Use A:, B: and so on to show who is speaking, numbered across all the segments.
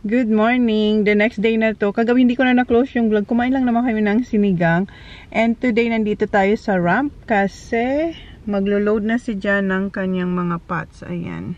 A: Good morning! The next day na to. Kagabi hindi ko na na-close yung vlog. Kumain lang naman kami ng sinigang. And today nandito tayo sa ramp kasi maglo-load na si Jan ng kanyang mga pots. Ayan.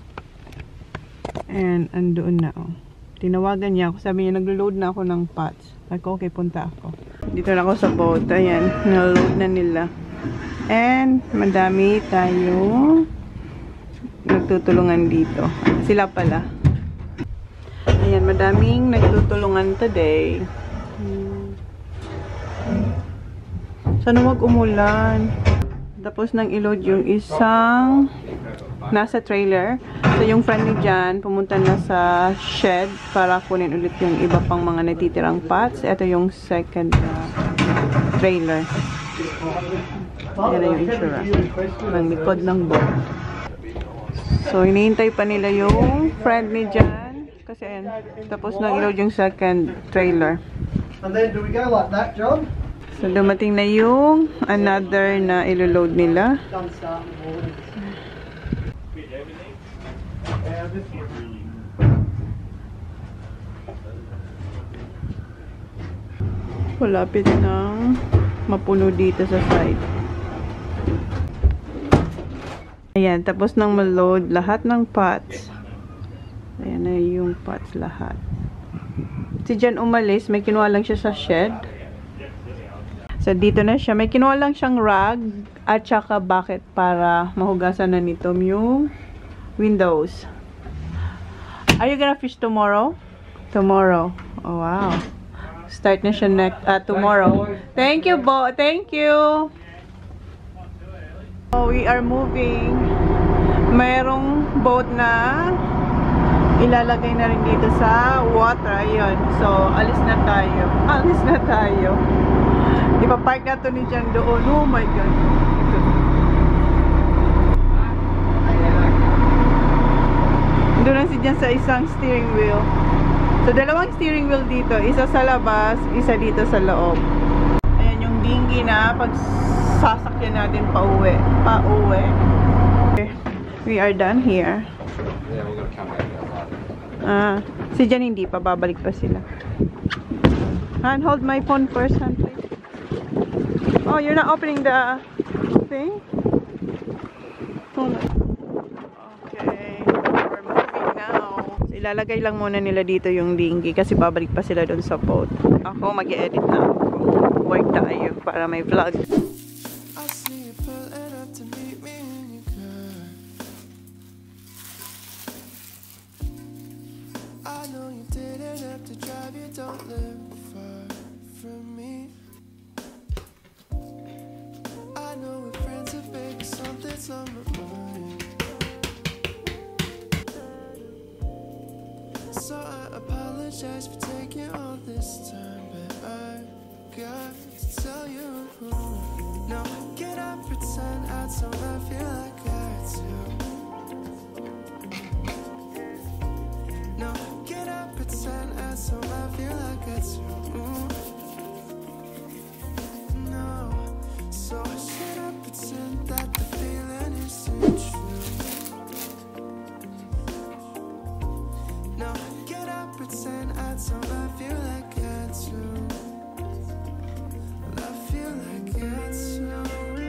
A: And andoon na oh. Tinawagan niya ako. Sabi niya naglo-load na ako ng pots. Ako, okay, punta ako. Dito na ako sa boat. Ayan. Na-load na nila. And madami tayo nagtutulungan dito. Sila pala. Ayan, madaming nagtutulungan today. Sana wag umulan. Tapos nang i-load yung isang nasa trailer. So yung friend ni Jan pumunta na sa shed para kunin ulit yung iba pang mga natitirang pots. Ito yung second trailer. Ayan na yung insura ng likod ng boat. So hinihintay pa nila yung friend ni Jan. Kasi ayan, tapos nang i-load yung second trailer.
B: And then do we go like that, John?
A: So dumating na yung another na ilo-load nila. Malapit nang mapuno dito sa side. Ayan, tapos nang ma-load lahat ng pots. Ayan na yung pots lahat. Si Jan umalis, may kinuha lang siya sa shed. So dito na siya. May kinuha lang siyang rag at saka bucket para mahugasan na nito yung windows. Are you gonna fish tomorrow? Tomorrow. Oh wow. Start na siya tomorrow. Thank you, Bo. Thank you. Oh, we are moving. Mayroong boat na ilalagay na rin dito sa water. Ayun. So, alis na tayo. Alis na tayo. Ipapark na to ni Jan doon. Oh my God. Doon na si Jan sa isang steering wheel. So, dalawang steering wheel dito. Isa sa labas, isa dito sa loob. Ayan yung dinghy na pag sasakyan natin pauwi. Pauwi. Okay. We are done here.
C: Yeah, we're gonna come back.
A: Si Jan hindi pa, babalik pa sila. Han, hold my phone first, Han, please. Oh, you're not opening the thing? Oh my. Okay, we're moving now. So, ilalagay lang muna nila dito yung dinghy kasi babalik pa sila doon sa boat. Ako, mag-i-edit na ako. Work tayo para may vlog.
D: Don't live far from me. I know we're friends, but baby, something's on my mind. So I apologize for taking all this time, but I got to tell you. No, can I pretend I don't feel like I do? No, can I pretend I don't feel like I do? No, so should I pretend that the feeling isn't true? No, can I pretend I don't feel like I do? I feel like I do.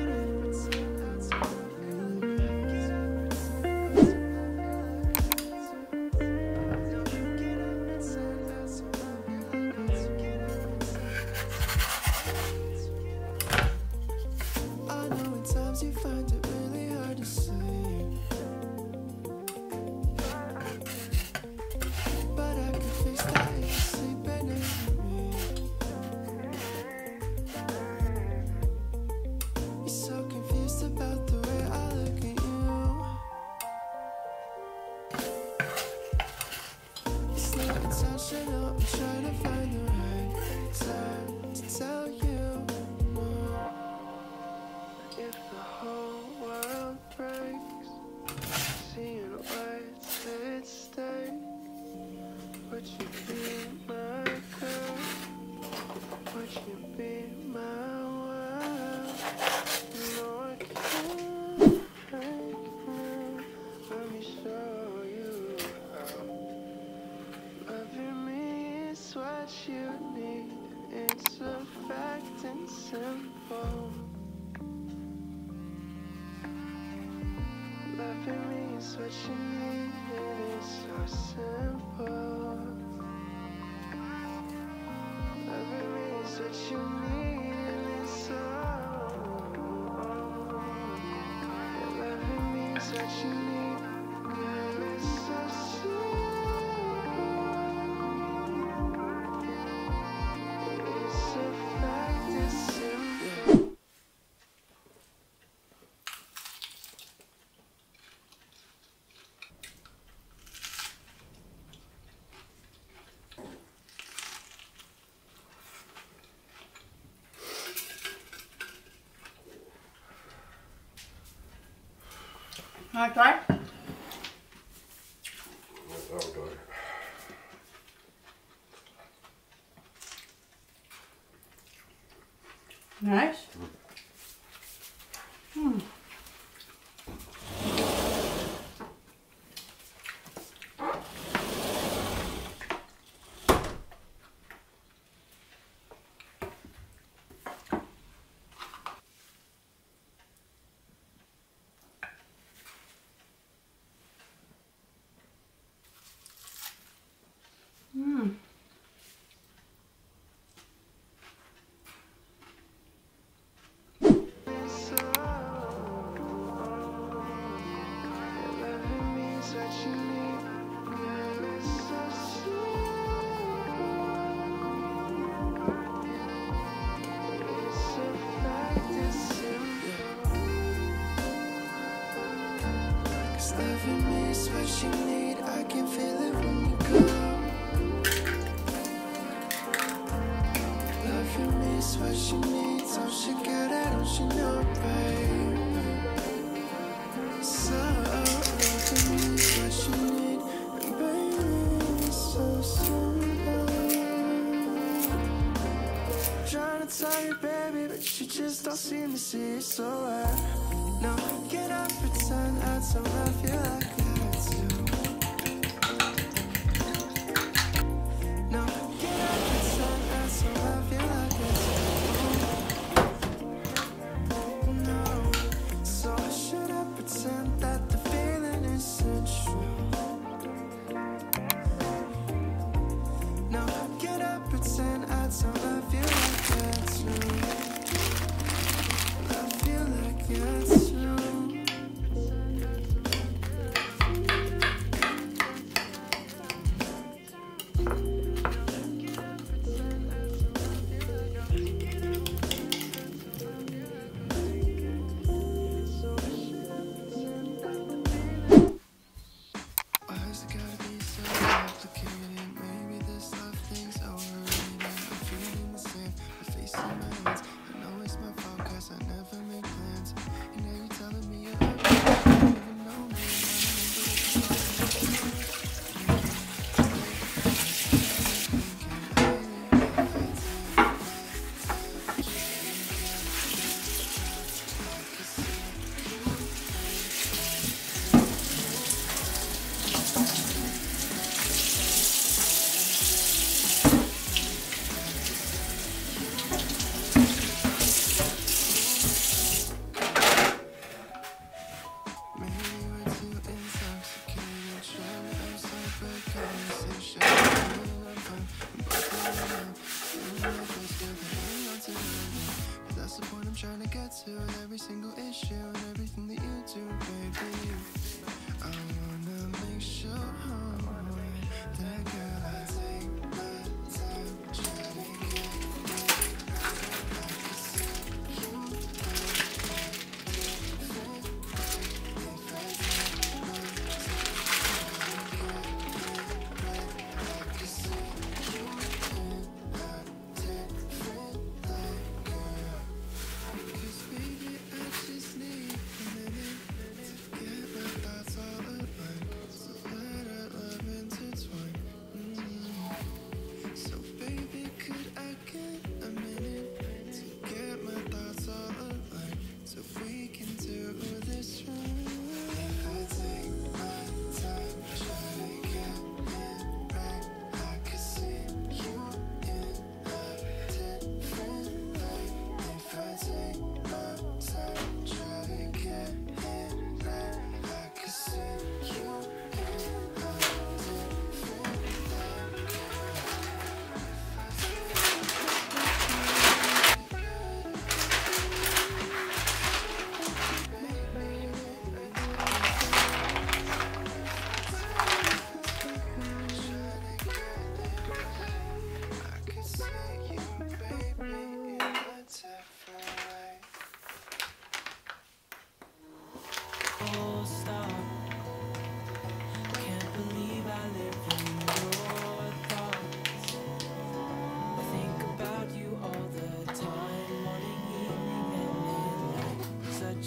D: You find it really hard to sleep, but I can fix that if you're sleeping next to me. what you need. It's a fact and simple. Loving me is what you need, and it's so simple. Loving me is what you need, and it's so. Yeah, loving me is what you need, and it's so simple. It's a fact, it's simple.
A: Wanna try?
C: That'll do.
A: Nice. Loving me is what you need. I can feel it when you go. Loving me is what you need. Don't you get it? Don't you know, babe? So loving me is what you need, and baby, it's so simple. Trying to tell you, baby, but you just don't seem to see it. So no, can I pretend I don't love you like I do? No, can I pretend I don't love you like I do? No, so should I pretend that the feeling isn't true? No, can I pretend I don't love you like I do? Love you like I do.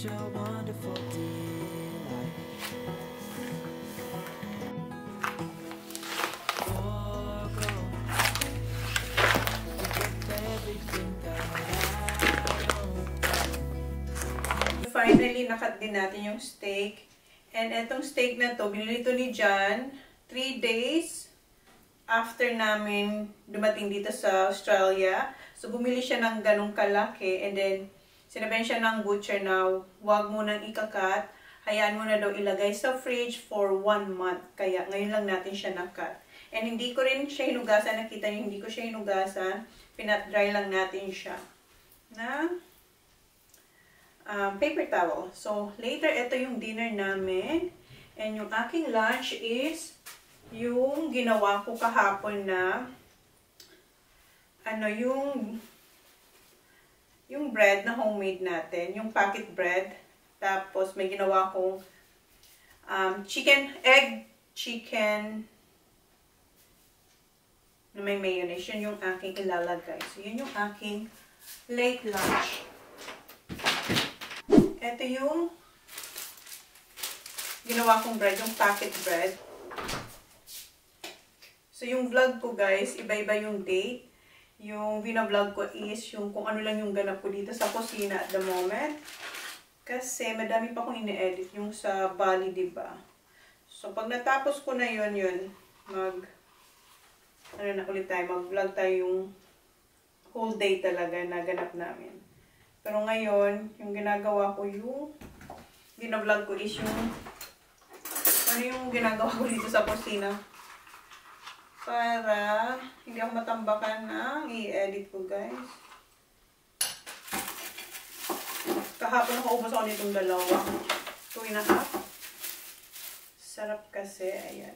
D: such a wonderful delight. Forgo, forget everything that I own.
A: Finally, nakat din natin yung steak. And etong steak na to, binili to ni John 3 days after namin dumating dito sa Australia. So, bumili siya ng ganong kalaki. And then, sinabihan siya ng butcher na huwag mo nang ikakat. Hayaan mo na daw ilagay sa fridge for 1 month. Kaya, ngayon lang natin siya nakat. And hindi ko rin siya hinugasan. Nakita niyo, hindi ko siya hinugasan. Pinat-dry lang natin siya na paper towel. So, later, ito yung dinner namin. And yung aking lunch is yung ginawa ko kahapon na yung bread na homemade natin. Yung packet bread. Tapos, may ginawa kong egg chicken na may mayonnaise. Yun yung aking ilalagay. So, yun yung aking late lunch. Ito yung ginawa kong bread, yung packet bread. So, yung vlog ko guys, iba-iba yung date. Yung vlog ko is yung kung ano lang yung ganap ko dito sa kusina at the moment. Kasi madami pa akong ine-edit yung sa Bali, diba? So, pag natapos ko na yun, mag-vlog tayo yung whole day talaga na ganap namin. Pero ngayon, yung ginagawa ko yung vlog ko is yung yung ginagawa ko dito sa kusina. Para hindi ako matambakan ng i-edit ko, guys. Kahapon nakaubos ako nitong dalawa. 2.5. Sarap kasi, ayan.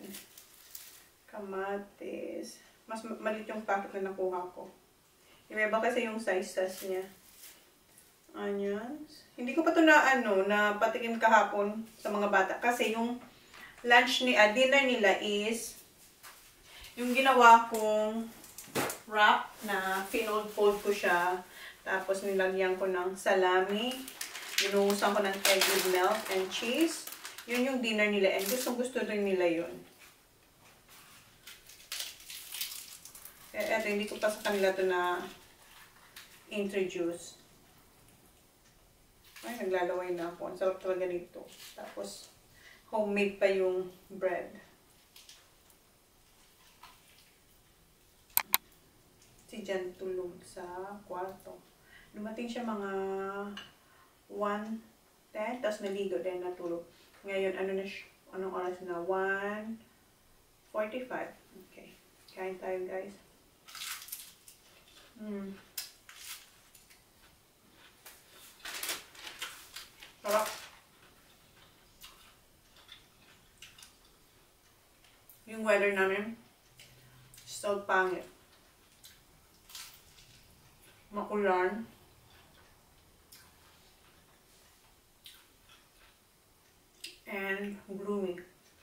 A: Kamatis. Mas maliit yung packet na nakuha ko. Iba kasi yung sizes niya. Onions. Hindi ko pa ito na patikim kahapon sa mga bata. Kasi yung dinner nila is yung ginawa kong wrap na fold ko siya. Tapos nilagyan ko ng salami. Binuhusan ko ng egg with milk and cheese. Yun yung dinner nila. And gusto rin nila yun. Eto, hindi ko pa sa kanila ito na introduce. Ay, naglalaway na ako. Ang sarap talaga nito. Tapos, homemade pa yung bread. Si Jan tulog sa kwarto. Dumating siya mga 1:10, tapos naligo din natulog. Ngayon, anong oras na? 1:45. Okay. Kain tayo, guys. Sarap. Yung weather namin, so pangit. Makulan. And gloomy.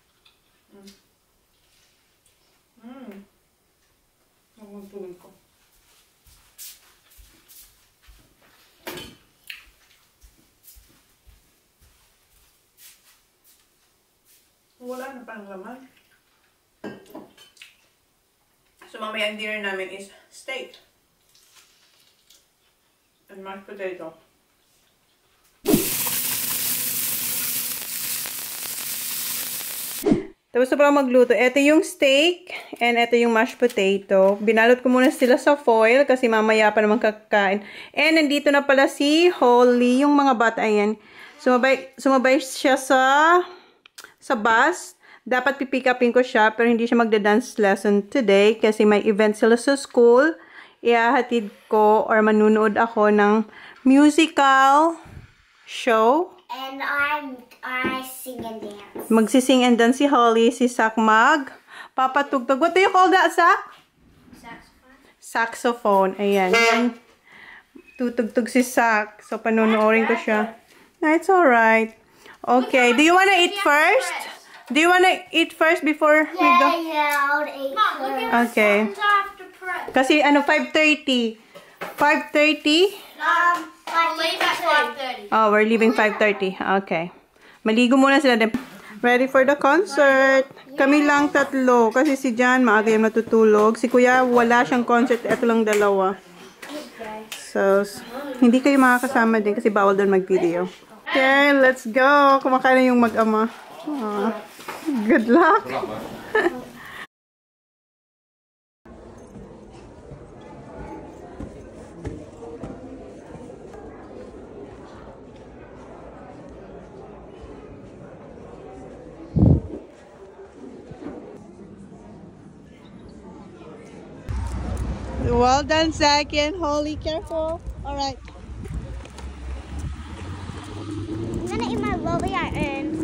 A: Ang tulog ko. Wala na pang laman. So, mamaya ang dinner namin is steak. And mashed potato. Tapos na pala magluto. Ito yung steak and ito yung mashed potato. Binalot ko muna sila sa foil kasi mamaya pa naman kakain. And nandito na pala si Holly, yung mga bata. Ayan. Sumabay siya sa bus. Dapat pipick upin ko siya pero hindi siya magda-dance lesson today kasi may event sila sa school. Ihahatid ko or manunood ako ng musical show.
C: And I sing and dance.
A: Magsising and dance si Holly, si Sak papatugtog. What do you call that, Sak?
C: Saxophone.
A: Saxophone. Ayan. Yan. Tutugtog si Sak. So, panunuorin ko siya. No, it's alright. Okay. Do you wanna eat first? Do you wanna eat first before we go?
C: Yeah, I'll eat first.
A: Okay. Kasi 5:30. 5:30?
C: We'll leave at 5:30.
A: Oh, we're leaving 5:30. Okay. Maligo muna sila din. Ready for the concert. Kami lang tatlo. Kasi si Jan, maaga yung natutulog. Si Kuya, wala siyang concert. Ito lang dalawa. So, hindi kayo makakasama din kasi bawal doon mag-video. Okay, let's go. Kumakain na yung mag-ama. Good luck. Well done, Zach and Holly. Careful. All right.
C: I'm gonna eat my lolly I earned.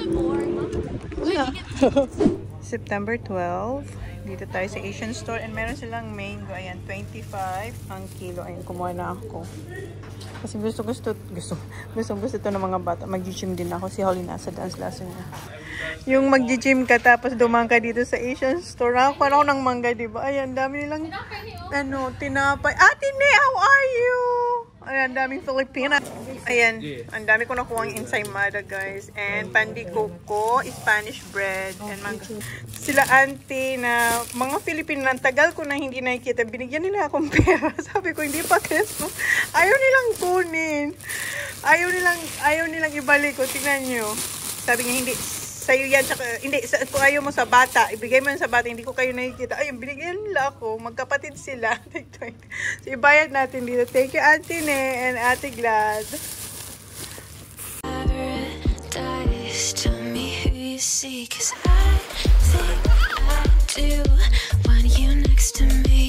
A: September 12. Dito tayo sa Asian store and meron silang mango. Ayan, 25 ang kilo. Ayan, kumuha na ako. Kasi gusto to ng mga bata. Mag-gym din ako. Si Holly nasa dance lesson niya. Yung mag-gym ka tapos dumang ka dito sa Asian store. Nakakuha ako ng mangga, diba? Ayan, dami nilang tinapay. Ate Ne, how are you? Ayan, daming Filipina. Ayan, ang dami ko nakuha ang ensaymada, guys. And pandi coco, Spanish bread, and mango. Sila auntie na mga Filipino ng tagal ko na hindi nakikita. Binigyan nila akong pera. Sabi ko, hindi pa keso. Ayaw nilang kunin. Ayaw nilang ibalik ko. Tingnan nyo. Sabi niya, hindi. Sa'yo yan, tsaka, hindi, kung ayaw mo sa bata, ibigay mo yan sa bata, hindi ko kayo nakikita. Ayun, binigyan nila ako, magkapatid sila. So, ibayad natin dito. Thank you, Auntie Ne and Ate Glad.
D: Tell me who you see, 'cause I think I do want you next to me.